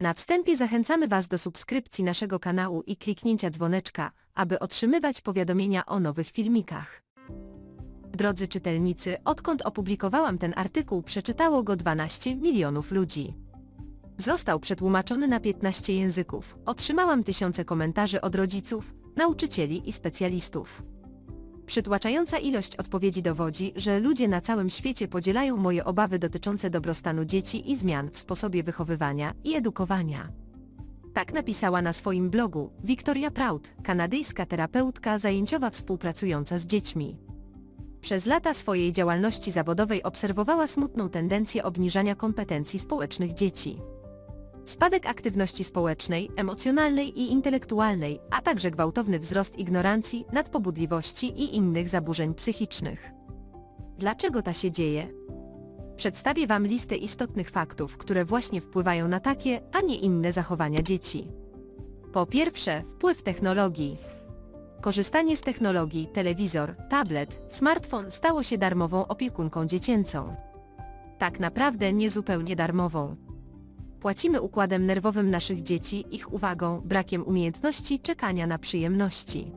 Na wstępie zachęcamy Was do subskrypcji naszego kanału i kliknięcia dzwoneczka, aby otrzymywać powiadomienia o nowych filmikach. Drodzy czytelnicy, odkąd opublikowałam ten artykuł, przeczytało go 12 milionów ludzi. Został przetłumaczony na 15 języków. Otrzymałam tysiące komentarzy od rodziców, nauczycieli i specjalistów. Przytłaczająca ilość odpowiedzi dowodzi, że ludzie na całym świecie podzielają moje obawy dotyczące dobrostanu dzieci i zmian w sposobie wychowywania i edukowania. Tak napisała na swoim blogu Victoria Proud, kanadyjska terapeutka zajęciowa współpracująca z dziećmi. Przez lata swojej działalności zawodowej obserwowała smutną tendencję obniżania kompetencji społecznych dzieci. Spadek aktywności społecznej, emocjonalnej i intelektualnej, a także gwałtowny wzrost ignorancji, nadpobudliwości i innych zaburzeń psychicznych. Dlaczego tak się dzieje? Przedstawię Wam listę istotnych faktów, które właśnie wpływają na takie, a nie inne zachowania dzieci. Po pierwsze, wpływ technologii. Korzystanie z technologii, telewizor, tablet, smartfon stało się darmową opiekunką dziecięcą. Tak naprawdę nie zupełnie darmową. Płacimy układem nerwowym naszych dzieci, ich uwagą, brakiem umiejętności czekania na przyjemności.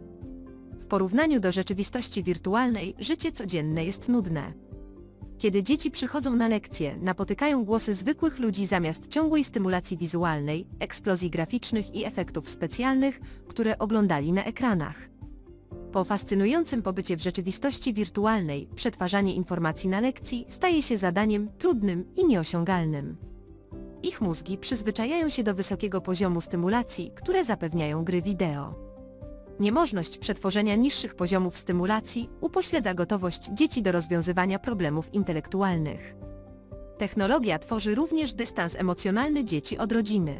W porównaniu do rzeczywistości wirtualnej, życie codzienne jest nudne. Kiedy dzieci przychodzą na lekcje, napotykają głosy zwykłych ludzi zamiast ciągłej stymulacji wizualnej, eksplozji graficznych i efektów specjalnych, które oglądali na ekranach. Po fascynującym pobycie w rzeczywistości wirtualnej, przetwarzanie informacji na lekcji staje się zadaniem trudnym i nieosiągalnym. Ich mózgi przyzwyczajają się do wysokiego poziomu stymulacji, które zapewniają gry wideo. Niemożność przetworzenia niższych poziomów stymulacji upośledza gotowość dzieci do rozwiązywania problemów intelektualnych. Technologia tworzy również dystans emocjonalny dzieci od rodziny.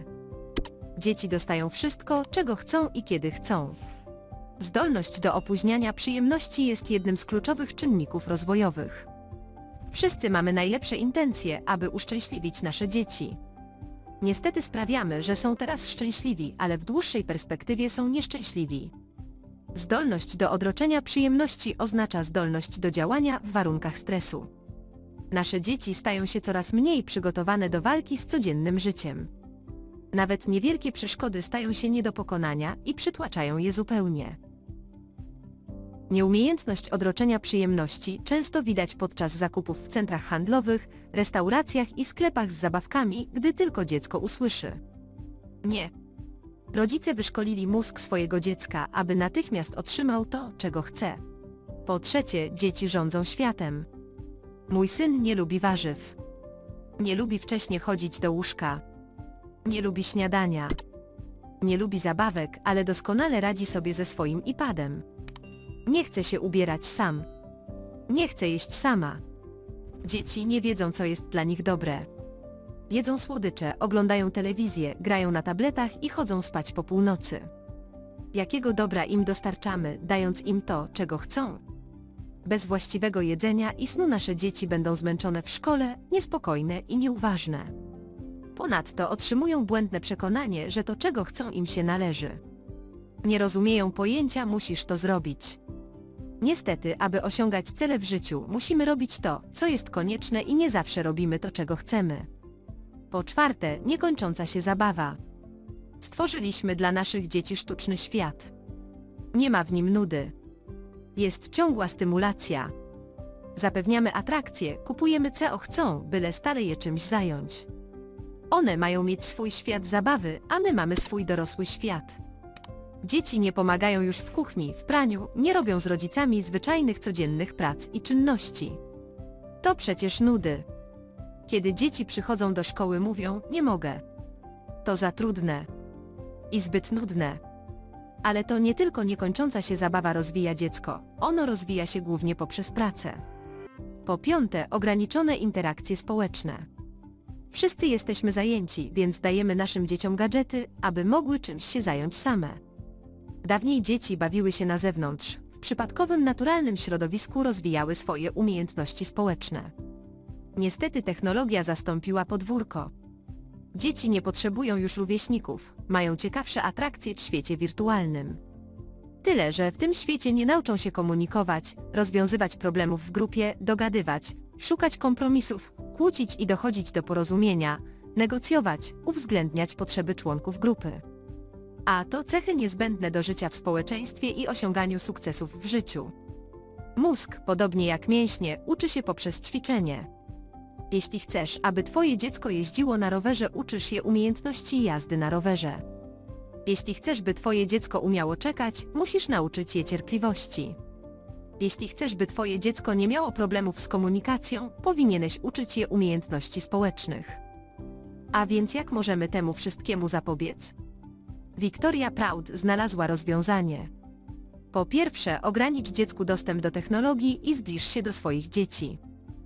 Dzieci dostają wszystko, czego chcą i kiedy chcą. Zdolność do opóźniania przyjemności jest jednym z kluczowych czynników rozwojowych. Wszyscy mamy najlepsze intencje, aby uszczęśliwić nasze dzieci. Niestety sprawiamy, że są teraz szczęśliwi, ale w dłuższej perspektywie są nieszczęśliwi. Zdolność do odroczenia przyjemności oznacza zdolność do działania w warunkach stresu. Nasze dzieci stają się coraz mniej przygotowane do walki z codziennym życiem. Nawet niewielkie przeszkody stają się nie do pokonania i przytłaczają je zupełnie. Nieumiejętność odroczenia przyjemności często widać podczas zakupów w centrach handlowych, restauracjach i sklepach z zabawkami, gdy tylko dziecko usłyszy nie. Rodzice wyszkolili mózg swojego dziecka, aby natychmiast otrzymał to, czego chce. Po trzecie, dzieci rządzą światem. Mój syn nie lubi warzyw. Nie lubi wcześnie chodzić do łóżka. Nie lubi śniadania. Nie lubi zabawek, ale doskonale radzi sobie ze swoim iPadem. Nie chce się ubierać sam. Nie chce jeść sama. Dzieci nie wiedzą, co jest dla nich dobre. Jedzą słodycze, oglądają telewizję, grają na tabletach i chodzą spać po północy. Jakiego dobra im dostarczamy, dając im to, czego chcą? Bez właściwego jedzenia i snu nasze dzieci będą zmęczone w szkole, niespokojne i nieuważne. Ponadto otrzymują błędne przekonanie, że to, czego chcą, im się należy. Nie rozumieją pojęcia musisz to zrobić. Niestety, aby osiągać cele w życiu, musimy robić to, co jest konieczne i nie zawsze robimy to, czego chcemy. Po czwarte, niekończąca się zabawa. Stworzyliśmy dla naszych dzieci sztuczny świat. Nie ma w nim nudy. Jest ciągła stymulacja. Zapewniamy atrakcje, kupujemy co chcą, byle stale je czymś zająć. One mają mieć swój świat zabawy, a my mamy swój dorosły świat. Dzieci nie pomagają już w kuchni, w praniu, nie robią z rodzicami zwyczajnych codziennych prac i czynności. To przecież nudy. Kiedy dzieci przychodzą do szkoły, mówią, nie mogę. To za trudne. I zbyt nudne. Ale to nie tylko niekończąca się zabawa rozwija dziecko, ono rozwija się głównie poprzez pracę. Po piąte, ograniczone interakcje społeczne. Wszyscy jesteśmy zajęci, więc dajemy naszym dzieciom gadżety, aby mogły czymś się zająć same. Dawniej dzieci bawiły się na zewnątrz, w przypadkowym naturalnym środowisku rozwijały swoje umiejętności społeczne. Niestety technologia zastąpiła podwórko. Dzieci nie potrzebują już rówieśników, mają ciekawsze atrakcje w świecie wirtualnym. Tyle, że w tym świecie nie nauczą się komunikować, rozwiązywać problemów w grupie, dogadywać, szukać kompromisów, kłócić i dochodzić do porozumienia, negocjować, uwzględniać potrzeby członków grupy. A to cechy niezbędne do życia w społeczeństwie i osiąganiu sukcesów w życiu. Mózg, podobnie jak mięśnie, uczy się poprzez ćwiczenie. Jeśli chcesz, aby twoje dziecko jeździło na rowerze, uczysz je umiejętności jazdy na rowerze. Jeśli chcesz, by twoje dziecko umiało czekać, musisz nauczyć je cierpliwości. Jeśli chcesz, by twoje dziecko nie miało problemów z komunikacją, powinieneś uczyć je umiejętności społecznych. A więc jak możemy temu wszystkiemu zapobiec? Victoria Proud znalazła rozwiązanie. Po pierwsze, ogranicz dziecku dostęp do technologii i zbliż się do swoich dzieci.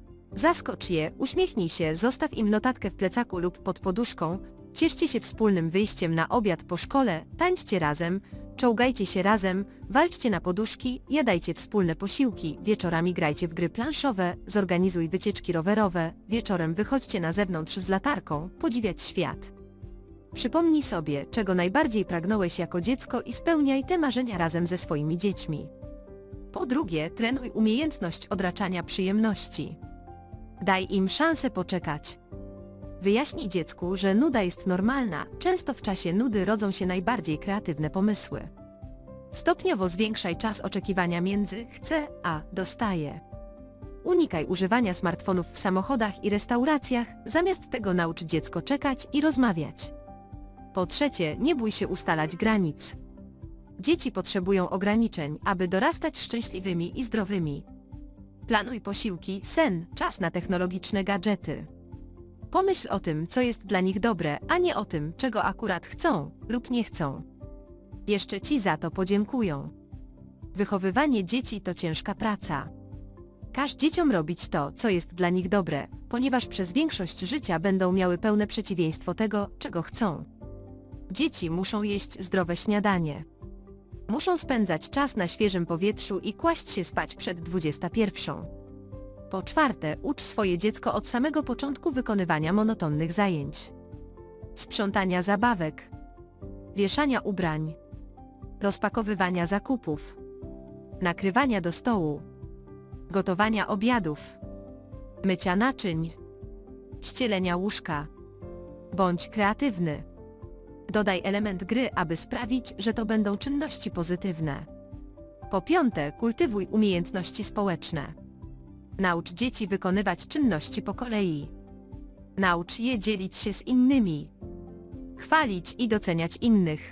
Zaskocz je, uśmiechnij się, zostaw im notatkę w plecaku lub pod poduszką, cieszcie się wspólnym wyjściem na obiad po szkole, tańczcie razem, czołgajcie się razem, walczcie na poduszki, jadajcie wspólne posiłki, wieczorami grajcie w gry planszowe, zorganizuj wycieczki rowerowe, wieczorem wychodźcie na zewnątrz z latarką, podziwiać świat. Przypomnij sobie, czego najbardziej pragnąłeś jako dziecko i spełniaj te marzenia razem ze swoimi dziećmi. Po drugie, trenuj umiejętność odraczania przyjemności. Daj im szansę poczekać. Wyjaśnij dziecku, że nuda jest normalna, często w czasie nudy rodzą się najbardziej kreatywne pomysły. Stopniowo zwiększaj czas oczekiwania między chcę a dostaję. Unikaj używania smartfonów w samochodach i restauracjach, zamiast tego naucz dziecko czekać i rozmawiać. Po trzecie, nie bój się ustalać granic. Dzieci potrzebują ograniczeń, aby dorastać szczęśliwymi i zdrowymi. Planuj posiłki, sen, czas na technologiczne gadżety. Pomyśl o tym, co jest dla nich dobre, a nie o tym, czego akurat chcą lub nie chcą. Jeszcze ci za to podziękują. Wychowywanie dzieci to ciężka praca. Każ dzieciom robić to, co jest dla nich dobre, ponieważ przez większość życia będą miały pełne przeciwieństwo tego, czego chcą. Dzieci muszą jeść zdrowe śniadanie. Muszą spędzać czas na świeżym powietrzu i kłaść się spać przed 21. Po czwarte, ucz swoje dziecko od samego początku wykonywania monotonnych zajęć. Sprzątania zabawek, wieszania ubrań, rozpakowywania zakupów, nakrywania do stołu, gotowania obiadów, mycia naczyń, ścielenia łóżka. Bądź kreatywny. Dodaj element gry, aby sprawić, że to będą czynności pozytywne. Po piąte, kultywuj umiejętności społeczne. Naucz dzieci wykonywać czynności po kolei. Naucz je dzielić się z innymi. Chwalić i doceniać innych.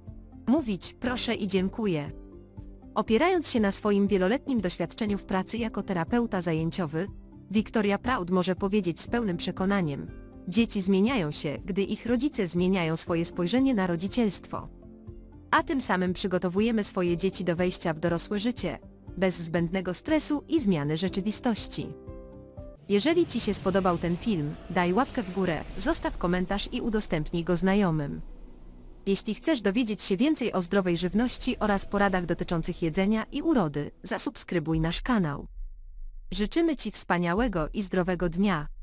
Mówić proszę i dziękuję. Opierając się na swoim wieloletnim doświadczeniu w pracy jako terapeuta zajęciowy, Victoria Proud może powiedzieć z pełnym przekonaniem: dzieci zmieniają się, gdy ich rodzice zmieniają swoje spojrzenie na rodzicielstwo. A tym samym przygotowujemy swoje dzieci do wejścia w dorosłe życie, bez zbędnego stresu i zmiany rzeczywistości. Jeżeli Ci się spodobał ten film, daj łapkę w górę, zostaw komentarz i udostępnij go znajomym. Jeśli chcesz dowiedzieć się więcej o zdrowej żywności oraz poradach dotyczących jedzenia i urody, zasubskrybuj nasz kanał. Życzymy Ci wspaniałego i zdrowego dnia.